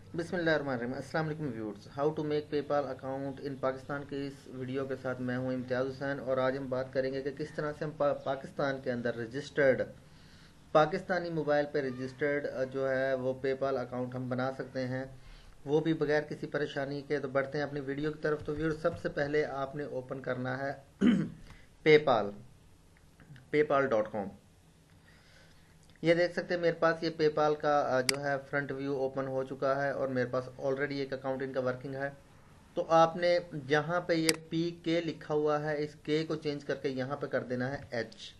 बिस्मिल्लाहिर्रहमानिर्रहीम। अस्सलाम वालेकुम viewers, how to make PayPal account in Pakistan के इस वीडियो के साथ मैं हूं इम्तियाज़ हुसैन और आज हम बात करेंगे कि किस तरह से हम पाकिस्तान के अंदर रजिस्टर्ड पाकिस्तानी मोबाइल पे रजिस्टर्ड जो है वो पेपाल अकाउंट हम बना सकते हैं, वो भी बगैर किसी परेशानी के। तो बढ़ते हैं अपनी वीडियो की तरफ। तो व्यूअर्स, सबसे पहले आपने ओपन करना है पेपाल paypal.com। ये देख सकते हैं मेरे पास ये पेपाल का जो है फ्रंट व्यू ओपन हो चुका है और मेरे पास ऑलरेडी एक अकाउंट इनका वर्किंग है। तो आपने जहाँ पे ये पी के लिखा हुआ है, इस के को चेंज करके यहाँ पे कर देना है एच।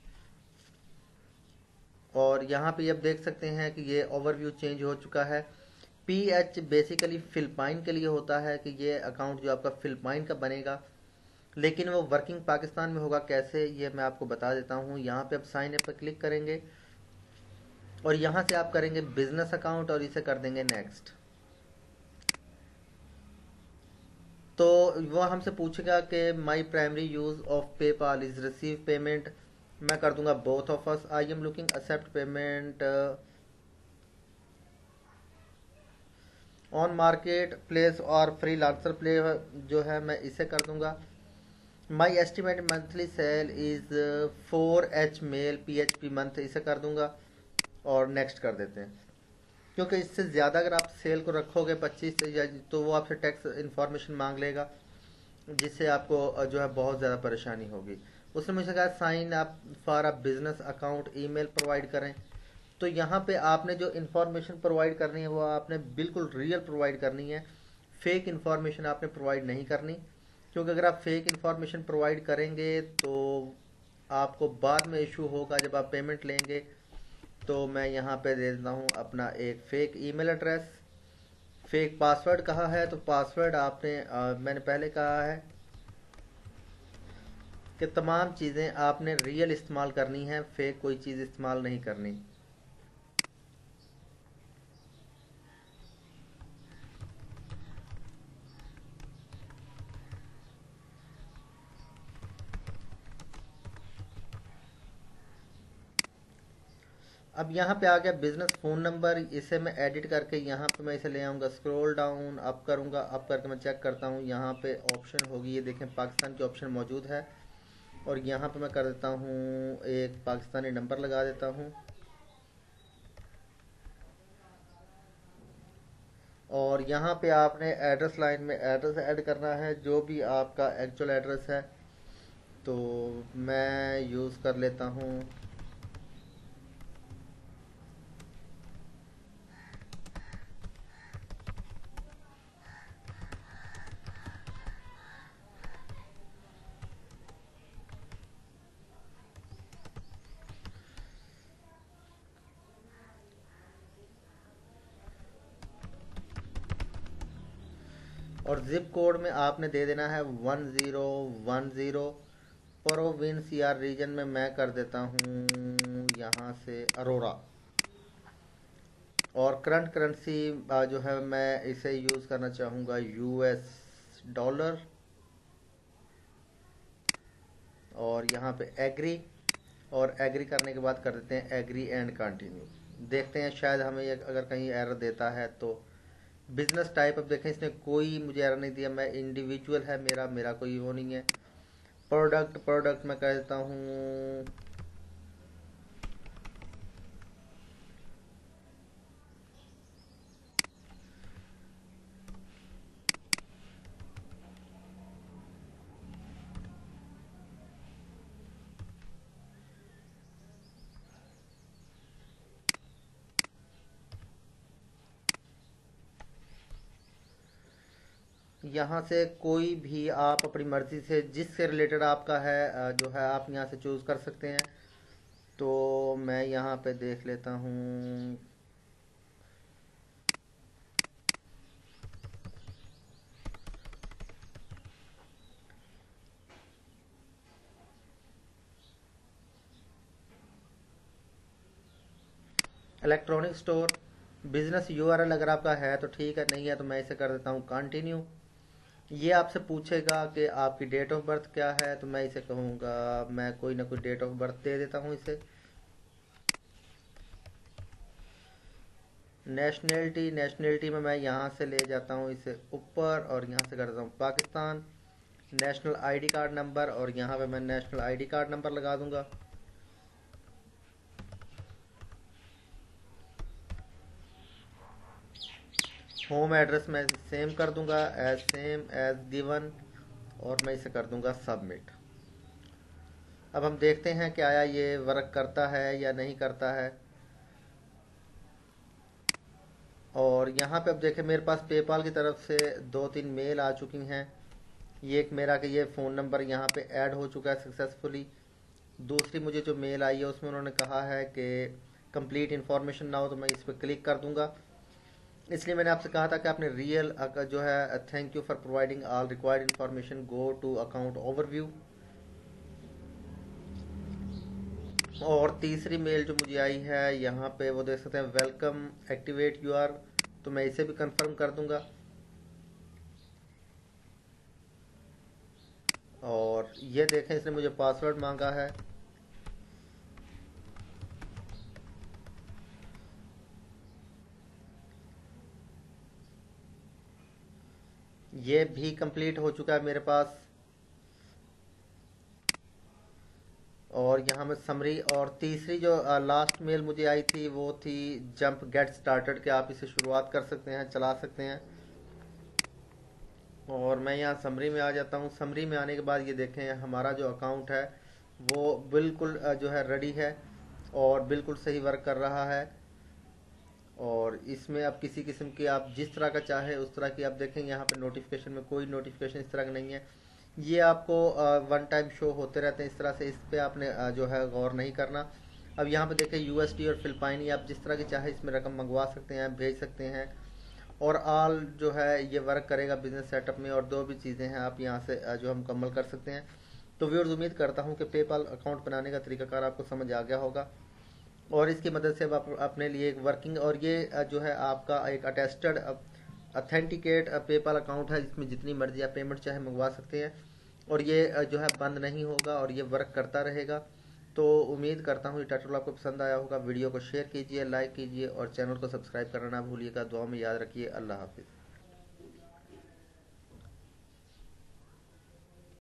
और यहाँ पे अब देख सकते हैं कि ये ओवरव्यू चेंज हो चुका है। पी एच बेसिकली फिलिपाइन के लिए होता है कि ये अकाउंट जो आपका फिलिपाइन का बनेगा, लेकिन वो वर्किंग पाकिस्तान में होगा कैसे, ये मैं आपको बता देता हूँ। यहाँ पे अब साइन अप पर क्लिक करेंगे और यहाँ से आप करेंगे बिजनेस अकाउंट और इसे कर देंगे नेक्स्ट। तो वो हमसे पूछेगा कि my primary use of PayPal is receive payment. मैं कर दूंगा both of us. I am looking accept payment on market place और फ्री लांसर प्ले जो है मैं इसे कर दूंगा। My estimate monthly sale is 4H mail PHP month, इसे कर दूंगा और नेक्स्ट कर देते हैं। क्योंकि इससे ज़्यादा अगर आप सेल को रखोगे 25 या तो वो आपसे टैक्स इन्फॉर्मेशन मांग लेगा, जिससे आपको जो है बहुत ज़्यादा परेशानी होगी। उसने मुझे कहा sign up for a business account, email provide करें। तो यहाँ पे आपने जो इन्फॉर्मेशन प्रोवाइड करनी है वो आपने बिल्कुल रियल प्रोवाइड करनी है, फेक इन्फॉर्मेशन आपने प्रोवाइड नहीं करनी। क्योंकि अगर आप फेक इन्फॉर्मेशन प्रोवाइड करेंगे तो आपको बाद में इशू होगा जब आप पेमेंट लेंगे। तो मैं यहाँ पे दे देता हूँ अपना एक fake email address. Fake password कहा है तो पासवर्ड आपने मैंने पहले कहा है कि तमाम चीज़ें आपने रियल इस्तेमाल करनी है, फेक कोई चीज़ इस्तेमाल नहीं करनी। अब यहाँ पे आ गया बिजनेस फ़ोन नंबर, इसे मैं एडिट करके यहाँ पे मैं इसे ले आऊँगा, स्क्रॉल डाउन अप करूँगा। अप करके मैं चेक करता हूँ, यहाँ पे ऑप्शन होगी, ये देखें पाकिस्तान की ऑप्शन मौजूद है। और यहाँ पे मैं कर देता हूँ एक पाकिस्तानी नंबर लगा देता हूँ। और यहाँ पे आपने एड्रेस लाइन में एड्रेस ऐड करना है, जो भी आपका एक्चुअल एड्रेस है। तो मैं यूज़ कर लेता हूँ और जिप कोड में आपने दे देना है 1010। प्रोविंस या रीजन में मैं कर देता हूँ यहाँ से अरोरा। और करंट करेंसी जो है मैं इसे यूज़ करना चाहूँगा US डॉलर। और यहाँ पे एग्री, और एग्री करने के बाद कर देते हैं एग्री एंड कंटिन्यू। देखते हैं शायद हमें अगर कहीं एरर देता है तो। बिजनेस टाइप अब देखें, इसने कोई मुझे एरर नहीं दिया, मैं इंडिविजुअल है मेरा कोई वो नहीं है। प्रोडक्ट मैं कह देता हूँ यहाँ से कोई भी आप अपनी मर्ज़ी से जिससे रिलेटेड आपका है जो है आप यहाँ से चूज़ कर सकते हैं। तो मैं यहाँ पे देख लेता हूँ इलेक्ट्रॉनिक स्टोर। बिजनेस URL अगर आपका है तो ठीक है, नहीं है तो मैं इसे कर देता हूँ कंटिन्यू। ये आपसे पूछेगा कि आपकी डेट ऑफ बर्थ क्या है, तो मैं इसे कहूँगा मैं कोई ना कोई डेट ऑफ बर्थ दे देता हूँ इसे। नेशनलिटी में मैं यहाँ से ले जाता हूँ इसे ऊपर और यहाँ से करता हूँ Pakistan. National ID card number, और यहाँ पे मैं नेशनल आईडी कार्ड नंबर लगा दूंगा। होम एड्रेस मैं सेम कर दूंगा सेम एज गिवन, और मैं इसे कर दूंगा सबमिट। अब हम देखते हैं कि आया ये वर्क करता है या नहीं करता है। और यहाँ पे अब देखें मेरे पास पेपाल की तरफ से 2-3 मेल आ चुकी हैं। ये एक मेरा कि ये फ़ोन नंबर यहाँ पे ऐड हो चुका है सक्सेसफुली। दूसरी मुझे जो मेल आई है उसमें उन्होंने कहा है कि कंप्लीट इन्फॉर्मेशन ना हो, तो मैं इस पर क्लिक कर दूंगा। इसलिए मैंने आपसे कहा था कि आपने रियल जो है thank you for providing all required information, go to account overview. और तीसरी मेल जो मुझे आई है यहाँ पे वो देख सकते हैं वेलकम एक्टिवेट यू आर, तो मैं इसे भी कंफर्म कर दूंगा। और ये देखें इसने मुझे पासवर्ड मांगा है। ये भी कंप्लीट हो चुका है मेरे पास। और यहाँ में समरी, और तीसरी जो लास्ट मेल मुझे आई थी वो थी जंप गेट स्टार्टेड, के आप इसे शुरुआत कर सकते हैं, चला सकते हैं। और मैं यहाँ समरी में आ जाता हूँ। समरी में आने के बाद ये देखें हमारा जो अकाउंट है वो बिल्कुल जो है रेडी है और बिल्कुल सही वर्क कर रहा है। और इसमें अब किसी किस्म की आप जिस तरह का चाहे उस तरह की आप देखेंगे यहाँ पे नोटिफिकेशन में कोई नोटिफिकेशन इस तरह का नहीं है। ये आपको वन टाइम शो होते रहते हैं इस तरह से, इस पे आपने जो है गौर नहीं करना। अब यहाँ पे देखें यूएसडी और फिलिपाइनी, आप जिस तरह की चाहे इसमें रकम मंगवा सकते हैं, भेज सकते हैं। और ऑल जो है ये वर्क करेगा बिजनेस सेटअप में। और दो भी चीज़ें हैं आप यहाँ से जो हम मुकम्मल कर सकते हैं। तो व्यूअर्स उम्मीद करता हूँ कि पेपाल अकाउंट बनाने का तरीकाकार आपको समझ आ गया होगा, और इसकी मदद से आप अपने लिए एक वर्किंग, और ये जो है आपका एक अटेस्टेड अथेंटिकेट पेपाल अकाउंट है जिसमें जितनी मर्जी आप पेमेंट चाहे मंगवा सकते हैं। और ये जो है बंद नहीं होगा और ये वर्क करता रहेगा। तो उम्मीद करता हूँ ये ट्यूटोरियल आपको पसंद आया होगा। वीडियो को शेयर कीजिए, लाइक कीजिए और चैनल को सब्सक्राइब करना ना भूलिएगा। दुआ में याद रखिए। अल्लाह हाफिज़।